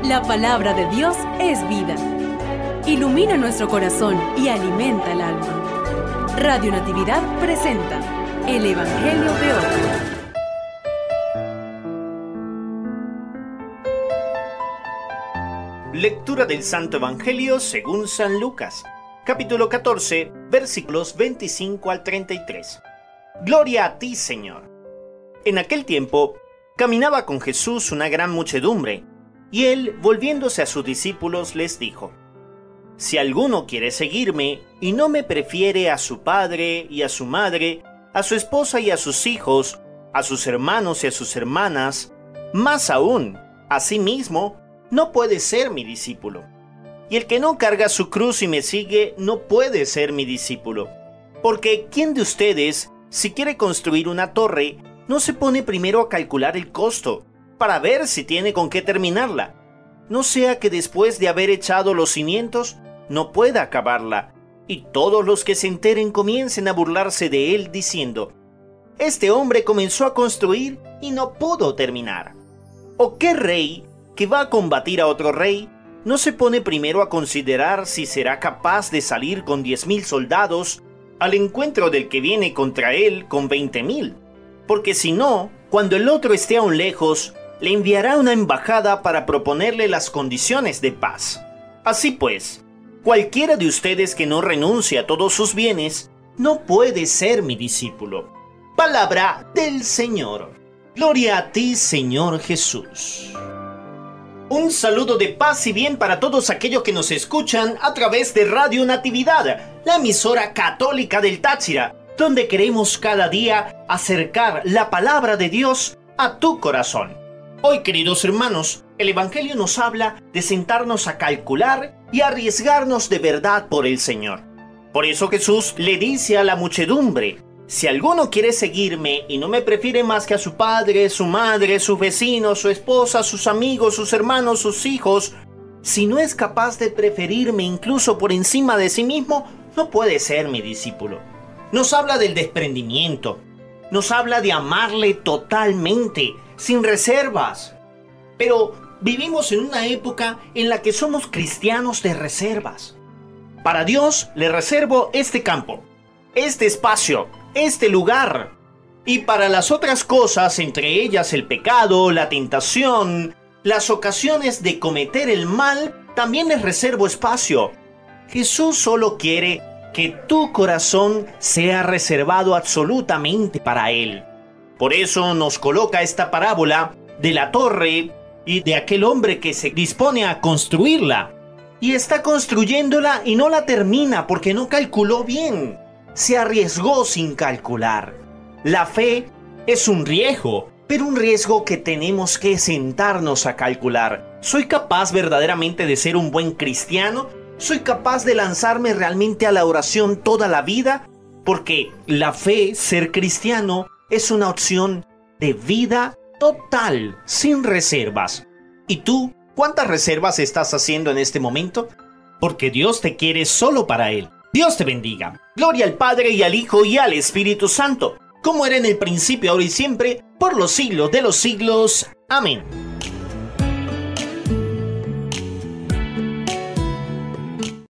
La palabra de Dios es vida. Ilumina nuestro corazón y alimenta el alma. Radio Natividad presenta el Evangelio de hoy. Lectura del Santo Evangelio según San Lucas, capítulo 14, versículos 25 al 33. Gloria a ti, Señor. En aquel tiempo, caminaba con Jesús una gran muchedumbre, y él, volviéndose a sus discípulos, les dijo: Si alguno quiere seguirme y no me prefiere a su padre y a su madre, a su esposa y a sus hijos, a sus hermanos y a sus hermanas, más aún, a sí mismo, no puede ser mi discípulo. Y el que no carga su cruz y me sigue, no puede ser mi discípulo. Porque ¿quién de ustedes, si quiere construir una torre, no se pone primero a calcular el costo, para ver si tiene con qué terminarla? No sea que después de haber echado los cimientos, no pueda acabarla, y todos los que se enteren comiencen a burlarse de él, diciendo: Este hombre comenzó a construir y no pudo terminar. ¿O qué rey que va a combatir a otro rey no se pone primero a considerar si será capaz de salir con 10,000 soldados al encuentro del que viene contra él con 20,000? Porque si no, cuando el otro esté aún lejos, le enviará una embajada para proponerle las condiciones de paz. Así pues, cualquiera de ustedes que no renuncie a todos sus bienes, no puede ser mi discípulo. Palabra del Señor. Gloria a ti, Señor Jesús. Un saludo de paz y bien para todos aquellos que nos escuchan a través de Radio Natividad, la emisora católica del Táchira, donde queremos cada día acercar la palabra de Dios a tu corazón. Hoy, queridos hermanos, el Evangelio nos habla de sentarnos a calcular y arriesgarnos de verdad por el Señor. Por eso Jesús le dice a la muchedumbre: Si alguno quiere seguirme y no me prefiere más que a su padre, su madre, sus vecinos, su esposa, sus amigos, sus hermanos, sus hijos, si no es capaz de preferirme incluso por encima de sí mismo, no puede ser mi discípulo. Nos habla del desprendimiento, nos habla de amarle totalmente, sin reservas. Pero vivimos en una época en la que somos cristianos de reservas. Para Dios le reservo este campo, este espacio, este lugar. Y para las otras cosas, entre ellas el pecado, la tentación, las ocasiones de cometer el mal, también les reservo espacio. Jesús solo quiere que tu corazón sea reservado absolutamente para Él. Por eso nos coloca esta parábola de la torre y de aquel hombre que se dispone a construirla. Y está construyéndola y no la termina porque no calculó bien. Se arriesgó sin calcular. La fe es un riesgo, pero un riesgo que tenemos que sentarnos a calcular. ¿Soy capaz verdaderamente de ser un buen cristiano? ¿Soy capaz de lanzarme realmente a la oración toda la vida? Porque la fe, ser cristiano, es una opción de vida total, sin reservas. ¿Y tú, cuántas reservas estás haciendo en este momento? Porque Dios te quiere solo para Él. Dios te bendiga. Gloria al Padre y al Hijo y al Espíritu Santo, como era en el principio, ahora y siempre, por los siglos de los siglos. Amén.